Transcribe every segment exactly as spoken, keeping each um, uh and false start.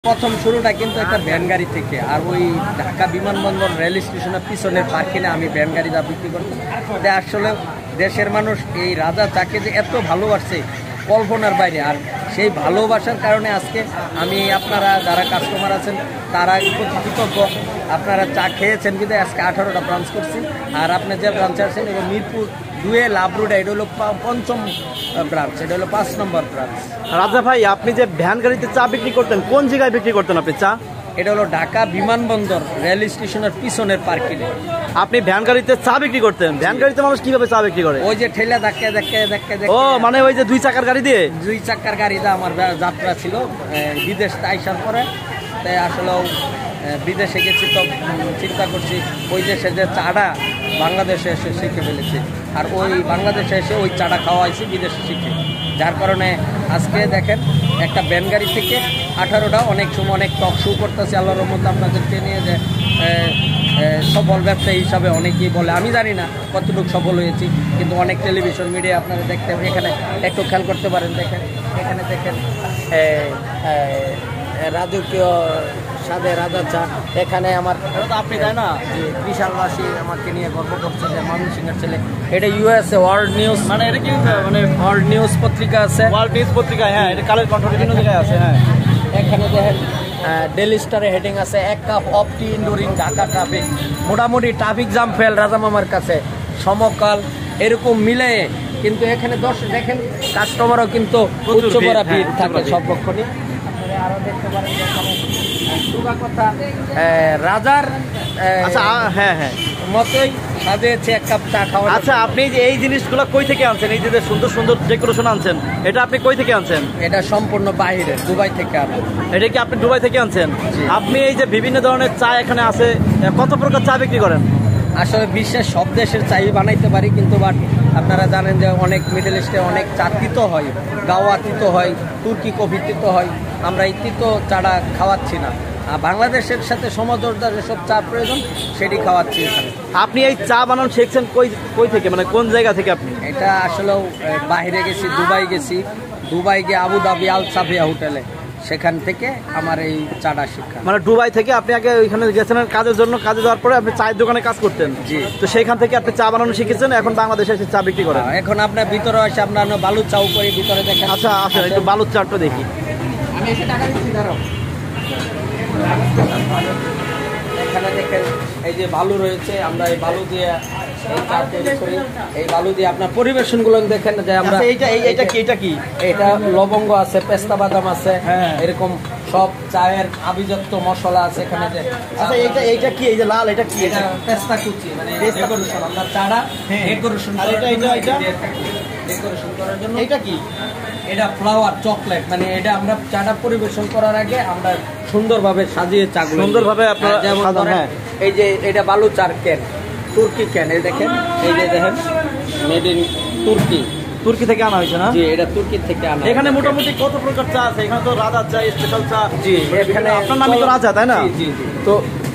প্রথম শুরুটা কিন্তু একটা ভ্যান গাড়ি থেকে, আর ওই ঢাকা বিমানবন্দর রেল স্টেশনের পিছনের পার্কিংয়ে আমি ভ্যান গাড়ি যা বিক্রি করতাম। আসলে দেশের মানুষ এই রাজা চাকে যে এত ভালোবাসছে কল্পনার বাইরে, আর সেই ভালোবাসার কারণে আজকে আমি আপনারা যারা কাস্টমার আছেন তারা কৃতজ্ঞ। আপনারা চা খেয়েছেন কিন্তু আজকে আঠারোটা ব্রাঞ্চ করছি, আর আপনি যে ব্রাঞ্চে আছেন এবং মিরপুর দুয়ে লাভ রোড, এটা হলো পঞ্চম ব্রাঞ্চ, এটা হলো পাঁচ নম্বর ব্রাঞ্চ। রাজা ভাই, আপনি যে ভ্যান গাড়িতে চা বিক্রি করতেন কোন জায়গায় বিক্রি করতেন আপনি চা? এটা হলো ঢাকা বিমানবন্দর রেল স্টেশনের পিছনের পার্কিংয়ে। আপনি ভ্যান গাড়িতে চা বিক্রি করতেন? ভ্যান গাড়িতে মানুষ কিভাবে চা বিক্রি করে? ওই যে ঠেলা ধাক্কা ধাক্কা ধাক্কা। ও মানে ওই যে দুই চাকার গাড়ি দিয়ে? দুই চাকার গাড়িতে আমার যাত্রা ছিল বিদেশ আইসার পরে। তাই আসলে বিদেশে গেছি তো চিন্তা করছি ওই দেশে যে চাটা বাংলাদেশে এসে শিখে ফেলেছি, আর ওই বাংলাদেশে এসে ওই চাটা খাওয়া হয়েছে বিদেশে শিখে। যার কারণে আজকে দেখেন একটা ভ্যান গাড়ি থেকে আঠারোটা, অনেক সময় অনেক টক শো করতেছে আল্লাহর মধ্যে আপনাদেরকে নিয়ে, যে সফল ব্যবসায়ী হিসাবে অনেকেই বলে, আমি জানি না কতটুকু সফল হয়েছি, কিন্তু অনেক টেলিভিশন মিডিয়া আপনারা দেখতে এখানে একটু খেয়াল করতে পারেন। দেখেন এখানে দেখেন রাজকীয় স্বাদে রাজা চা। এখানে আমার আপনি তাই না যে বিশালবাসী আমাকে নিয়ে গর্ব করছে যে ময়মনসিংহের ছেলে। এটা ইউএসএ ওয়ার্ল্ড নিউজ, মানে এটা কি মানে ওয়ার্ল্ড নিউজ পত্রিকা আছে, ওয়ার্ল্ড নিউজ পত্রিকা। হ্যাঁ, এটা কালের কণ্ঠ বিভিন্ন জায়গায় আছে। হ্যাঁ, এখানে দেখেন ডেলি স্টারে হেডিং আছে, এক কাপ অফ টি ইন্ডোরিং ঢাকা ট্রাফিক। মোটামুটি ট্রাফিক জাম ফেল রাজা মামার কাছে সমকাল এরকম মিলে, কিন্তু এখানে দর্শক দেখেন কাস্টমারও কিন্তু উচ্চ করা ভিড় থাকে সব পক্ষে। আরো দেখতে পারেন কথা রাজার হ্যাঁ হ্যাঁ মতোই সাজিয়েছে এক কাপ চা খাওয়া। আচ্ছা, আপনি যে এই জিনিসগুলো কই থেকে আনছেন? এই যে সুন্দর সুন্দর ডেকোরেশন আনছেন, এটা আপনি কই থেকে আনছেন? এটা সম্পূর্ণ বাইরে, দুবাই থেকে আনা। এটা কি আপনি দুবাই থেকে আনছেন? আপনি এই যে বিভিন্ন ধরনের চা এখানে আছে, কত প্রকার চা বিক্রি করেন? আসলে বিশ্বের সব দেশের চাই বানাইতে পারি, কিন্তু বাট আপনারা জানেন যে অনেক মিডল ইস্টে অনেক চা তিতো হয়, গাওয়া তিতো হয়, তুর্কি কফি তিতো হয়। আমরা এই তিতো চাটা খাওয়াচ্ছি না, আর বাংলাদেশের সাথে সমঝোতার যেসব চা প্রয়োজন সেটি খাওয়াচ্ছি এখানে। আপনি এই চা বানানো শিখছেন কই কই থেকে, মানে কোন জায়গা থেকে আপনি? এটা আসলেও বাইরে গেছি, দুবাই গেছি, দুবাই গিয়ে আবুধাবি আল সাফিয়া হোটেলে, সেখান থেকে আমার এই চাটা শিক্ষা। মানে দুবাই থেকে আপনি আগে ওইখানে গেছেন কাজের জন্য, কাজে যাওয়ার পরে আপনি চায়ের দোকানে কাজ করতেন? জি। তো সেইখান থেকে আপনি চা বানানো শিখেছেন, এখন বাংলাদেশে এসে চা বিক্রি করেন? এখন আপনার ভিতরে আসে, আপনার বালুর চাও করি ভিতরে দেখেন। আচ্ছা আসেন একটু বালুর চাটা দেখি। আমি এসে টাকা দিচ্ছি, ধরো। এখানে দেখেন এই যে বালু রয়েছে, আমরা এই বালু দিয়ে এই চা তৈরি করি। এই বালু দিয়ে আপনার পরিবেশনগুলো দেখেন যে আমরা এইটা এইটা কি এটা কি এটা লবঙ্গ আছে, পেস্তা বাদাম আছে, এরকম সব চায়ের আভিজাত্য মশলা আছে এখানে। যে আচ্ছা এইটা এইটা কি, এই যে লাল এটা কি? এটা পেস্তা কুচি, মানে ডেকোরেশন, আমরা চাটা ডেকোরেশন আর এটা এটা এটা ডেকোরেশন করার জন্য। এটা কি? এটা ফ্লাওয়ার চকলেট, মানে এটা আমরা চাটা পরিবেশন করার আগে আমরা সুন্দরভাবে সাজিয়ে চাগুলো সুন্দরভাবে আপনারা যেমন সাজান। এই যে এটা বালু চার ক্যান, তুর্কি ক্যান, এই দেখেন, এই যে দেখেন মেড ইন তুর্কি, তুর্কি থেকে আনা হয়েছে না? জি, এটা তুর্কি থেকে আনা। এখানে মোটামুটি কত প্রকার চা আছে? এখানে তো রাজা চা, স্পেশাল চা। জি, এখানে আপনার নামই তো রাজা, তাই না? জি জি জি। তো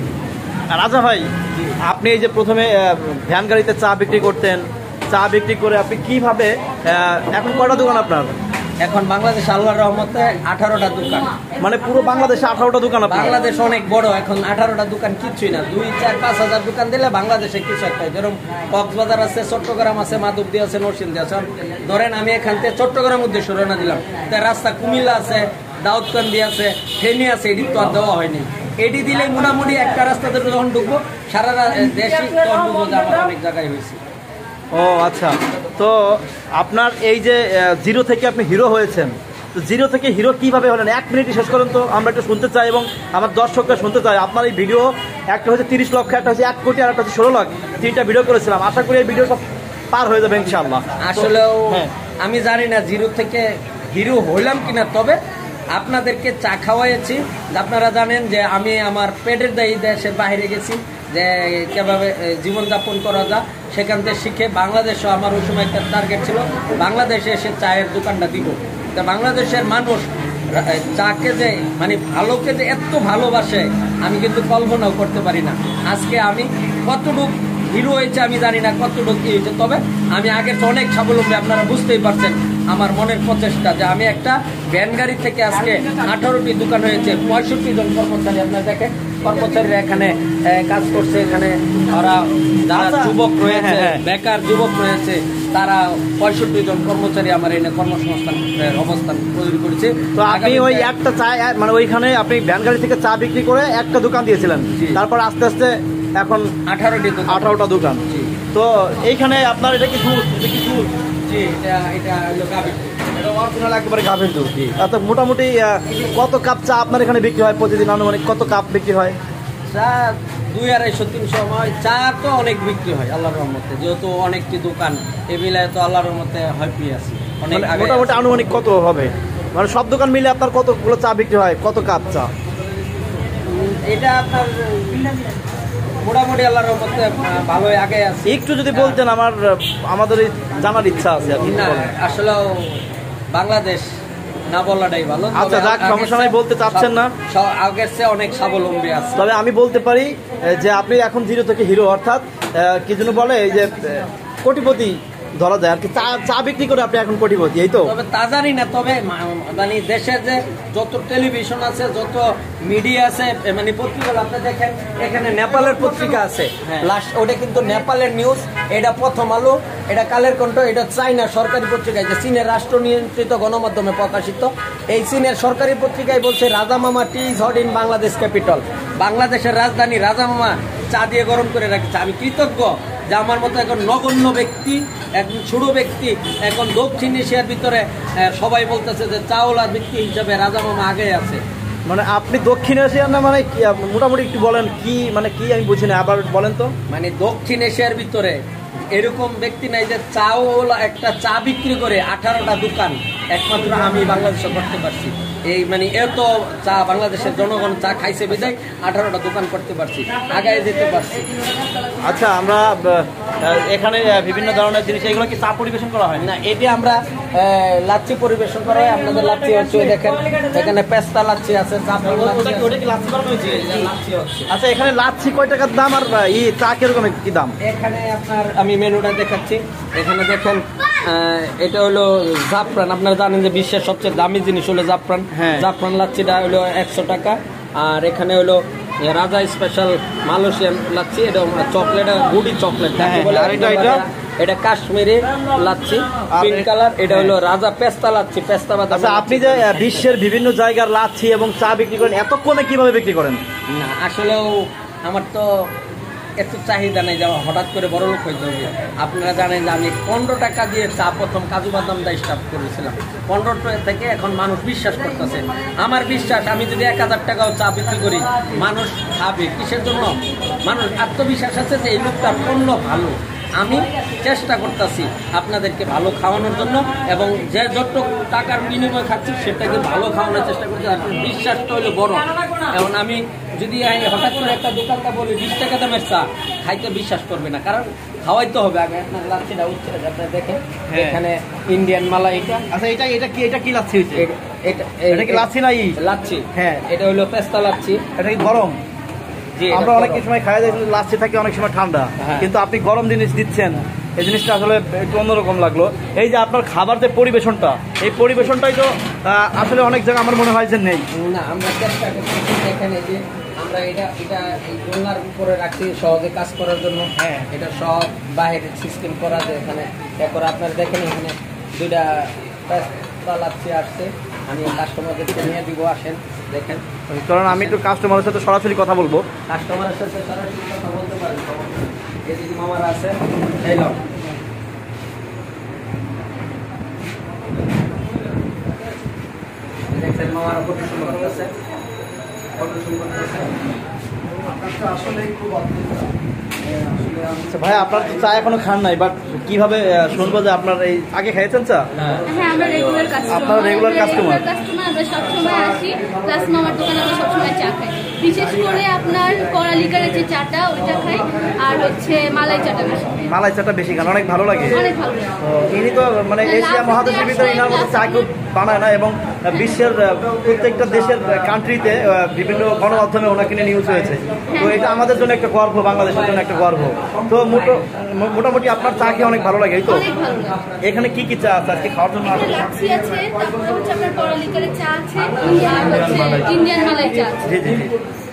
রাজা ভাই, আপনি এই যে প্রথমে ভ্যান গাড়িতে চা বিক্রি করতেন, চা বিক্রি করে আপনি কিভাবে, এখন কয়টা দোকান আপনার? এখন বাংলাদেশ আল্লাহর রহমতে আঠারোটা দোকান, মানে পুরো বাংলাদেশে আঠারোটা দোকান। বাংলাদেশ অনেক বড়, এখন আঠারোটা দোকান কিচ্ছুই না, দুই চার পাঁচ হাজার দোকান দিলে বাংলাদেশে কিছু একটা। যেরকম কক্সবাজার আছে, চট্টগ্রাম আছে, মাধবদী আছে, নরসিংদী আছে। ধরেন আমি এখান থেকে চট্টগ্রাম উদ্দেশ্যে রওনা দিলাম, তাই রাস্তা কুমিল্লা আছে, দাউদকান্দি আছে, ফেনী আছে, এটি তো আর দেওয়া হয়নি। এটি দিলে মোটামুটি একটা রাস্তাতে যখন ঢুকবো সারা দেশে তখন বুঝবো যে আমার অনেক জায়গায় হয়েছে। ও আচ্ছা, তো আপনার এই যে জিরো থেকে আপনি হিরো হয়েছেন, তো জিরো থেকে হিরো কিভাবে হলেন? এক মিনিটই শেষ করেন তো, আমরা একটু শুনতে চাই এবং আমার দর্শকরা শুনতে চাই। আপনার এই ভিডিও একটা হচ্ছে তিরিশ লক্ষ, একটা হচ্ছে এক কোটি, আর একটা হচ্ছে ষোলো লাখ, তিনটা ভিডিও করেছিলাম। আশা করি এই ভিডিও সব পার হয়ে যাবে ইনশাআল্লাহ। আসলেও আমি জানি না জিরো থেকে হিরো হইলাম কিনা, তবে আপনাদেরকে চা খাওয়াইছি। আপনারা জানেন যে আমি আমার পেটের দায়ী দেশের বাইরে গেছি, যে কীভাবে জীবনযাপন করা যায় সেখান থেকে শিখে বাংলাদেশও আমার ওই সময় একটা টার্গেট ছিল, বাংলাদেশে এসে চায়ের দোকানটা দিব। তা বাংলাদেশের মানুষ চাকে যে মানে ভালোকে যে এত ভালোবাসে আমি কিন্তু কল্পনাও করতে পারি না। আজকে আমি কতটুকু হিরো হয়েছে আমি জানি না, কতটুকু কি হয়েছে, তবে আমি আগের অনেক স্বাবলম্বী, আপনারা বুঝতেই পারছেন। আমার মনের প্রচেষ্টা যে আমি একটা ভ্যান গাড়ি থেকে আজকে আঠারোটি দোকান হয়েছে, পঁয়ষট্টি জন কর্মচারী আপনার দেখেন কর্মচারীরা এখানে কাজ করছে। এখানে ওরা যারা যুবক রয়েছে, বেকার যুবক রয়েছে, তারা পঁয়ষট্টি জন কর্মচারী আমার এনে কর্মসংস্থান অবস্থান তৈরি করেছে। তো আপনি ওই একটা চা মানে ওইখানে আপনি ভ্যান গাড়ি থেকে চা বিক্রি করে একটা দোকান দিয়েছিলেন, তারপর আস্তে আস্তে এখন আঠারোটি আঠারোটা দোকান। তো এইখানে আপনার এটা কি দুধ, এটা কি দুধ? জি, এটা এটা হলো গাভীর দুধ, এটা অরিজিনাল একেবারে গাভীর দুধ। আচ্ছা, মোটামুটি কত কাপ চা আপনার এখানে বিক্রি হয় প্রতিদিন? আনুমানিক কত কাপ বিক্রি হয়? চা দুই আড়াইশো তিনশো হয়। চা তো অনেক বিক্রি হয় আল্লাহর রহমতে, যেহেতু অনেকটি দোকান এ মিলায় তো আল্লাহর রহমতে হ্যাপি আছি। অনেক মোটামুটি আনুমানিক কত হবে, মানে সব দোকান মিলে আপনার কতগুলো চা বিক্রি হয়, কত কাপ চা? এটা আপনার মোটামুটি আল্লাহর রহমতে ভালোই আগে আছে। একটু যদি বলতেন, আমার আমাদের জানার ইচ্ছা আছে। না আসলে বাংলাদেশ না বলাটাই ভালো। আচ্ছা যাক, সমস্যা নাই, বলতে চাচ্ছেন না, আগের চেয়ে অনেক স্বাবলম্বী আছে। তবে আমি বলতে পারি যে আপনি এখন জিরো থেকে হিরো, অর্থাৎ কি যেন বলে এই যে কোটিপতি ধরা যায় আর কি, চা চা বিক্রি করে আপনি এখন কোটিপতি, এই তো? তবে তা জানি না, তবে মানে দেশের যে যত টেলিভিশন আছে, যত মিডিয়া আছে, মানে পত্রিকা আপনি দেখেন, এখানে নেপালের পত্রিকা আছে, লাস্ট ওটা কিন্তু নেপালের নিউজ, এটা প্রথম আলো, এটা কালের কণ্ঠ, এটা চাইনা সরকারি পত্রিকায়, যে চীনের রাষ্ট্র নিয়ন্ত্রিত গণমাধ্যমে প্রকাশিত। এই চীনের সরকারি পত্রিকায় বলছে Raja Mama tea is hot in Bangladesh capital, বাংলাদেশের রাজধানী রাজা মামা চা দিয়ে গরম করে রাখছে। আমি কৃতজ্ঞ যে আমার মতো এখন নগণ্য ব্যক্তি, একজন ছোট ব্যক্তি এখন দক্ষিণ এশিয়ার ভিতরে সবাই বলতেছে যে চাওলার ব্যক্তি হিসাবে রাজা মামা আগে আছে। মানে আপনি দক্ষিণ এশিয়ার না, মানে মোটামুটি একটু বলেন কি, মানে কি আমি বুঝি না, আবার বলেন তো। মানে দক্ষিণ এশিয়ার ভিতরে এরকম ব্যক্তি নাই যে চাওলা একটা চা বিক্রি করে আঠারোটা দোকান একমাত্র আমি বাংলাদেশে করতে পারছি। এই মানে এত চা বাংলাদেশের জনগণ চা খাইছে বিদায় আঠারোটা দোকান করতে পারছি, আগায় যেতে পারছি। আচ্ছা, আমরা এখানে বিভিন্ন ধরনের জিনিস, এগুলো কি চা পরিবেশন করা হয় না? এটি আমরা লাচ্ছি পরিবেশন করা হয়। আপনাদের লাচ্ছি হচ্ছে দেখেন, এখানে পেস্তা লাচ্ছি আছে। আচ্ছা, এখানে লাচ্ছি কয় টাকার দাম আর এই চা কিরকম কি দাম? এখানে আপনার আমি মেনুটা দেখাচ্ছি। এখানে দেখেন, এটা হলো জাফরান, আপনারা জানেন যে বিশ্বের সবচেয়ে দামি জিনিস হলো জাফরান। জাফরান লাচ্ছিটা হলো একশো টাকা। আর এখানে হলো রাজা স্পেশাল মালয়েশিয়ান লাচ্ছি, এটা চকলেট, গুডি চকলেট। এটা কাশ্মীরি লাচ্ছি, পিঙ্ক কালার। এটা হলো রাজা পেস্তা লাচ্ছি, পেস্তা বাদাম। আচ্ছা, আপনি যে বিশ্বের বিভিন্ন জায়গার লাচ্ছি এবং চা বিক্রি করেন, এত কমে কিভাবে বিক্রি করেন? না আসলেও আমার তো এত চাহিদা নেই যে হঠাৎ করে বড় লোক হইতে হবে। আপনারা জানেন যে আমি পনেরো টাকা দিয়ে চা প্রথম কাজু বাদাম দিয়ে স্টার্ট করেছিলাম। পনেরো থেকে এখন মানুষ বিশ্বাস করতেছে। আমার বিশ্বাস, আমি যদি এক হাজার টাকাও চা বিক্রি করি, মানুষ খাবে। কিসের জন্য? মানুষ আত্মবিশ্বাস আছে যে এই লোকটার পণ্য ভালো। আমি চেষ্টা করতেছি আপনাদেরকে ভালো খাওয়ানোর জন্য, এবং যে যতটুকু টাকার বিনিময় খাচ্ছি সেটাকে ভালো খাওয়ানোর চেষ্টা করছি। আপনার বিশ্বাসটা হলো বড়। এখন আমি যদি হঠাৎ করে একটা দোকানটা বলি বিশ টাকা দামের চা, খাইতে বিশ্বাস করবে না, কারণ খাওয়াইতে হবে আগে। আপনার লাচ্ছিটা উঠছে, আপনারা দেখেন এখানে ইন্ডিয়ান মালা। এটা আচ্ছা, এটা এটা কি এটা কি লাচ্ছি হচ্ছে? এটা এটা কি লাচ্ছি নাই? লাচ্ছি, হ্যাঁ। এটা হলো পেস্তা লাচ্ছি। এটা কি গরম? আমরা অনেক সময় খাই যাই লাচ্ছি থাকে অনেক সময় ঠান্ডা, কিন্তু আপনি গরম জিনিস দিচ্ছেন, এই জিনিসটা আসলে একটু অন্যরকম লাগলো। এই যে আপনার খাবার যে পরিবেশনটা, এই পরিবেশনটাই তো আসলে অনেক জায়গায় আমার মনে হয় যে নেই। না, আমরা চেষ্টা করছি এখানে যে আমরা এটা এটা এই দোলনার উপরে রাখছি সহজে কাজ করার জন্য। হ্যাঁ, এটা সব বাইরের সিস্টেম করা যায় এখানে। এরপর আপনারা দেখেন এখানে দুইটা লাচ্ছি আসছে, আমি কাস্টমারদেরকে নিয়ে দিব, আসেন দেখেন। কারণ আমি একটু কাস্টমারের সাথে সরাসরি কথা বলবো। কাস্টমারের সাথে সরাসরি কথা বলতে পারেন। এই যে মামারা আছে, এই লোক দেখছেন, মামারা কত সুন্দর করতেছে, কত সুন্দর করতেছে। আপনার আসলে খুব অদ্ভুত। আচ্ছা ভাই, আপনার তো চা এখনো খান নাই, বাট কিভাবে শুনবো যে আপনার এই আগে খেয়েছেন চা? হ্যাঁ, আমরা রেগুলার কাস্টমার। আপনারা রেগুলার কাস্টমার? আমরা সবসময় আসি, প্লাস মামার দোকানে আমরা সবসময় চা খাই। বিশেষ করে আপনার কড়া লিকারের যে চাটা ওইটা খাই, আর হচ্ছে মালাই চাটা বেশি। মালাই চাটা বেশি খান, অনেক ভালো লাগে। অনেক ভালো লাগে। তো ইনি তো মানে এশিয়া মহাদেশের ভিতরে ইনার মতো চা কেউ বানায় না, এবং বিশ্বের প্রত্যেকটা দেশের কান্ট্রিতে বিভিন্ন গণমাধ্যমে ওনাকে নিয়ে নিউজ হয়েছে। তো এটা আমাদের জন্য একটা গর্ব, বাংলাদেশের জন্য একটা গর্ব। তো মোটো- মোটামুটি আপনার চা খেয়ে অনেক ভালো লাগে, এই তো? অনেক ভালো লাগে। এখানে কি কি চা আছে আজকে খাওয়ার জন্য? এখানে লাচ্ছি আছে, তারপরে হচ্ছে আপনার কড়া লিকারের চা আছে, ইন্ডিয়ান হচ্ছে ইন্ডিয়ান মালাই চা আছে। জি জি জি।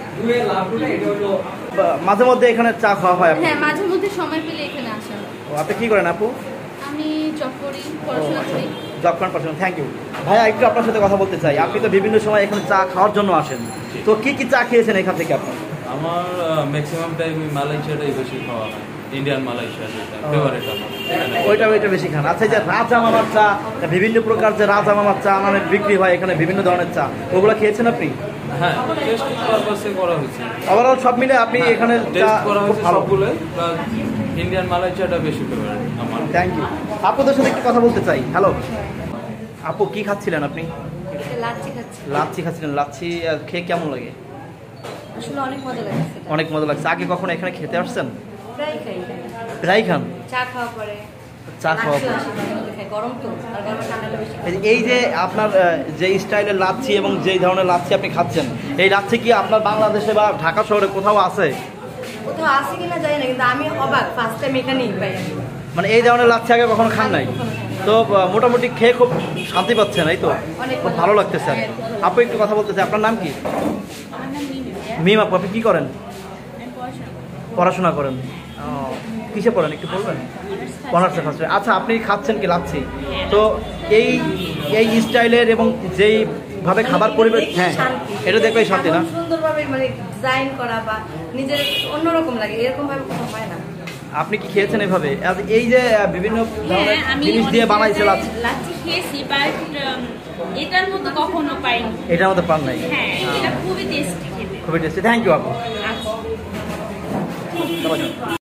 মাঝে মধ্যে এখানে চা খাওয়া হয় আপনার? হ্যাঁ, মাঝে মধ্যে সময় পেলে এখানে আসা হয়। ও, আপনি কি করেন আপু? আমি জব করি, পড়াশোনা করি। জব করেন, পড়াশোনা। থ্যাংক ইউ ভাইয়া। একটু আপনার সাথে কথা বলতে চাই। আপনি তো বিভিন্ন সময় এখানে চা খাওয়ার জন্য আসেন, তো কি কি চা খেয়েছেন এখান থেকে আপনি? আমার ম্যাক্সিমাম টাইমে মালাই চাটাই বেশি খাওয়া হয়, ইন্ডিয়ান মালাই চা যেটা ফেভারিট আমার এখানে। ওইটা ওইটা বেশি খান। আচ্ছা, এই যে রাজা মামার চা, বিভিন্ন প্রকার যে রাজা মামার চা মানে বিক্রি হয় এখানে, বিভিন্ন ধরনের চা, ওগুলো খেয়েছেন আপনি? হ্যাঁ, টেস্ট পারপাসে করা হয়েছে। ওভারঅল সব মিলে আপনি এখানে চা টেস্ট করা খুব হয়েছে ভালো। সবগুলো, প্লাস ইন্ডিয়ান মালাই চাটা বেশি ফেভারিট আমার। Thank you. আপুদের সাথে একটু কথা বলতে চাই। হ্যালো আপু, কি খাচ্ছিলেন আপনি? লাচ্ছি খাচ্ছি। লাচ্ছি খাচ্ছিলেন। লাচ্ছি আহ, খেয়ে কেমন লাগে? আসলে অনেক মজা লাগছে। অনেক মজা লাগছে। আগে কখনো এখানে খেতে আসছেন? প্রায় খাই। প্রায় খান? চা খাওয়া পরে চা খাওয়া পরে। খাই, গরম তো, আর গরম ঠান্ডা হলে বেশি। এই যে- এই যে আপনার আহ, যে স্টাইলের লাচ্ছি এবং যেই ধরনের লাচ্ছি আপনি খাচ্ছেন, এই লাচ্ছি কি আপনার বাংলাদেশে বা ঢাকা শহরে কোথাও আছে? কোথাও আছে কিনা জানি না, কিন্তু আমি অবাক, ফার্স্ট টাইম এখানেই পাই। মানে এই ধরনের লাচ্ছি আগে কখনো খান নাই? তো আহ, মোটামুটি খেয়ে খুব শান্তি পাচ্ছেন, এই তো? অনেক খুব ভালো লাগতেছে। আপু একটু কথা বলতেছে, আপনার নাম কি? মিম আপু, আপনি কি করেন? পড়াশোনা করেন? ও, কিসে পড়েন একটু বলবেন? অনার্সে ফার্স্ট ইয়ার। আচ্ছা, আপনি খাচ্ছেন কি লাচ্ছি? তো এই এই স্টাইলের এবং যেই ভাবে খাবার পরিবেশ, হ্যাঁ এটা দেখলে শান্তি না? এমন সুন্দরভাবে মানে ডিজাইন করা বা নিজের অন্যরকম লাগে, এরকম ভাবে কোথাও পায় না। আপনি কি খেয়েছেন এভাবে? আর এই যে আহ, বিভিন্ন ধরনের হ্যাঁ, আমি জিনিস দিয়ে বানাইছে লাচ্ছি, লাচ্ছি খেয়েছি, বাট এটার মতো কখনো পাইনি। এটার মধ্যে পান নাই? হ্যাঁ, এটা খুবই টেস্টি খেতে। খুবই টেস্টি। থ্যাংক ইউ আপু। আচ্ছা।